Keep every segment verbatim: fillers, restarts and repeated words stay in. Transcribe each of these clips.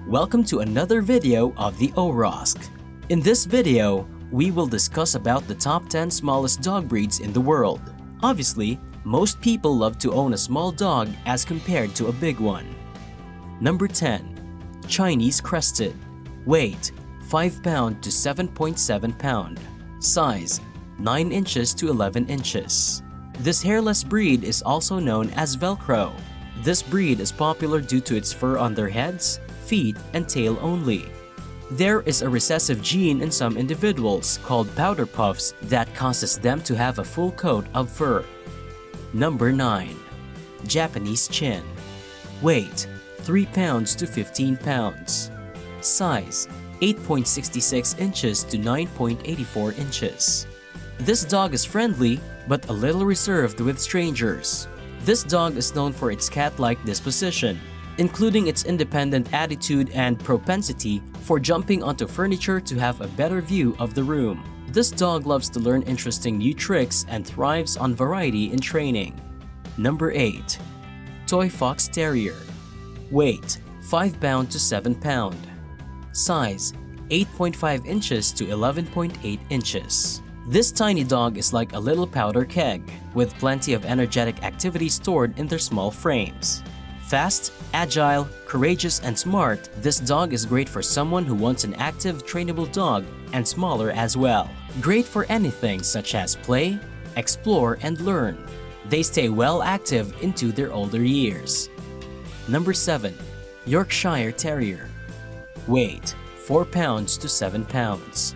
Welcome to another video of the Orosk. In this video, we will discuss about the top ten smallest dog breeds in the world. Obviously, most people love to own a small dog as compared to a big one. Number ten. Chinese Crested. Weight five pound to seven point seven pound. Size nine inches to eleven inches. This hairless breed is also known as Velcro. This breed is popular due to its fur on their heads, feet, and tail only. There is a recessive gene in some individuals called powder puffs that causes them to have a full coat of fur. Number nine. Japanese Chin. Weight three pounds to fifteen pounds. Size eight point six six inches to nine point eight four inches. This dog is friendly but a little reserved with strangers. This dog is known for its cat-like disposition, including its independent attitude and propensity for jumping onto furniture to have a better view of the room. This dog loves to learn interesting new tricks and thrives on variety in training. Number eight. Toy Fox Terrier. Weight five pound to seven pound. Size eight point five inches to eleven point eight inches. This tiny dog is like a little powder keg, with plenty of energetic activity stored in their small frames. Fast, agile, courageous, and smart, this dog is great for someone who wants an active, trainable dog and smaller as well. Great for anything such as play, explore, and learn. They stay well active into their older years. Number seven. Yorkshire Terrier. Weight four pounds to seven pounds.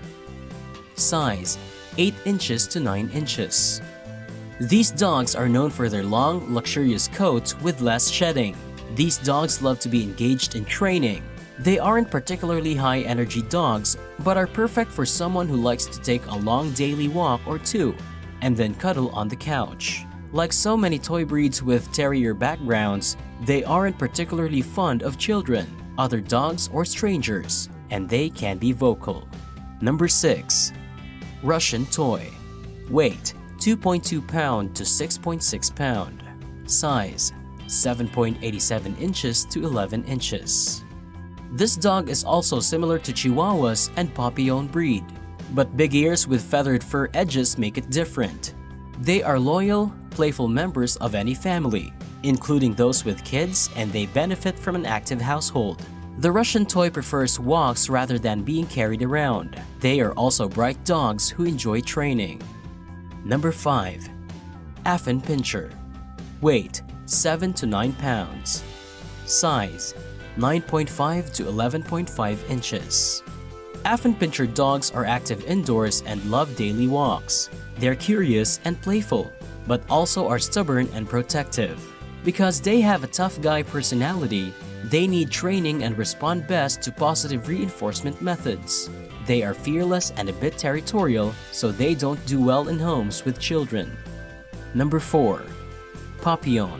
Size eight inches to nine inches. These dogs are known for their long, luxurious coats with less shedding. These dogs love to be engaged in training. They aren't particularly high-energy dogs, but are perfect for someone who likes to take a long daily walk or two, and then cuddle on the couch. Like so many toy breeds with terrier backgrounds, they aren't particularly fond of children, other dogs, or strangers, and they can be vocal. Number six. Russian Toy. Weight two point two pound to six point six pound. Size seven point eight seven inches to eleven inches. This dog is also similar to Chihuahuas and Papillon breed, but big ears with feathered fur edges make it different. They are loyal, playful members of any family, including those with kids, and they benefit from an active household. The Russian Toy prefers walks rather than being carried around. They are also bright dogs who enjoy training. Number five. Affenpinscher. Weight seven to nine pounds. Size nine point five to eleven point five inches. Affenpinscher dogs are active indoors and love daily walks. They're curious and playful, but also are stubborn and protective. Because they have a tough guy personality, they need training and respond best to positive reinforcement methods. They are fearless and a bit territorial, so they don't do well in homes with children. Number four. Papillon.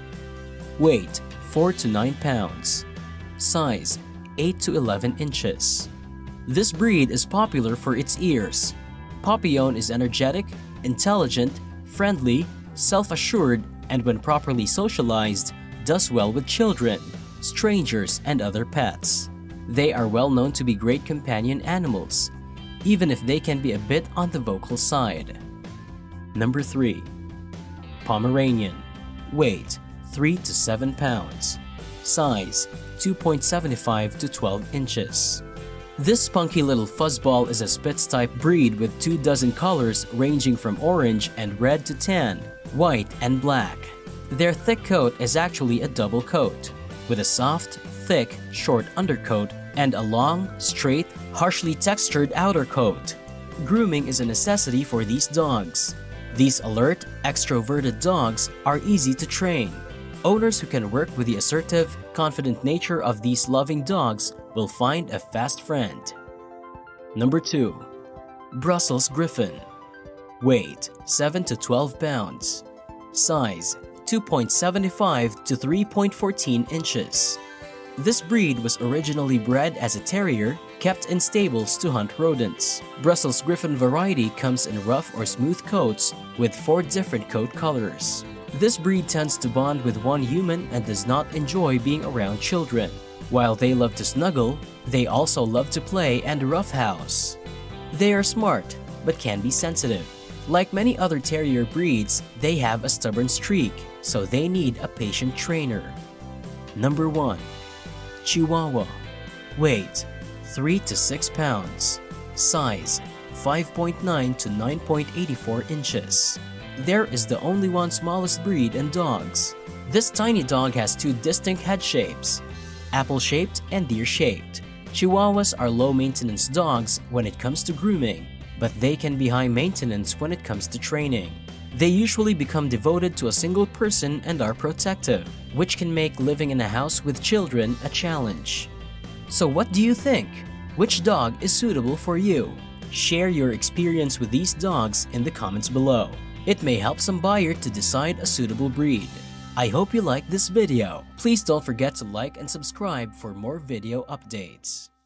Weight four to nine pounds. Size eight to eleven inches. This breed is popular for its ears. Papillon is energetic, intelligent, friendly, self-assured, and when properly socialized, does well with children, strangers, and other pets. They are well known to be great companion animals, even if they can be a bit on the vocal side. Number three. Pomeranian. Weight three to seven pounds. Size two point seven five to twelve inches. This spunky little fuzzball is a Spitz-type breed with two dozen colors ranging from orange and red to tan, white and black. Their thick coat is actually a double coat, with a soft, thick, short undercoat and a long, straight, harshly textured outer coat. Grooming is a necessity for these dogs. These alert, extroverted dogs are easy to train. Owners who can work with the assertive, confident nature of these loving dogs will find a fast friend. Number two. Brussels Griffon. Weight seven to twelve pounds. Size two point seven five to three point one four inches. This breed was originally bred as a terrier, kept in stables to hunt rodents. Brussels Griffon variety comes in rough or smooth coats with four different coat colors. This breed tends to bond with one human and does not enjoy being around children. While they love to snuggle, they also love to play and roughhouse. They are smart, but can be sensitive. Like many other terrier breeds, they have a stubborn streak, so they need a patient trainer. Number one. Chihuahua. Weight three to six pounds. Size five point nine to nine point eight four inches. There is the only one smallest breed in dogs. This tiny dog has two distinct head shapes, apple-shaped and deer-shaped. Chihuahuas are low-maintenance dogs when it comes to grooming, but they can be high-maintenance when it comes to training. They usually become devoted to a single person and are protective, which can make living in a house with children a challenge. So what do you think? Which dog is suitable for you? Share your experience with these dogs in the comments below. It may help some buyer to decide a suitable breed. I hope you liked this video. Please don't forget to like and subscribe for more video updates.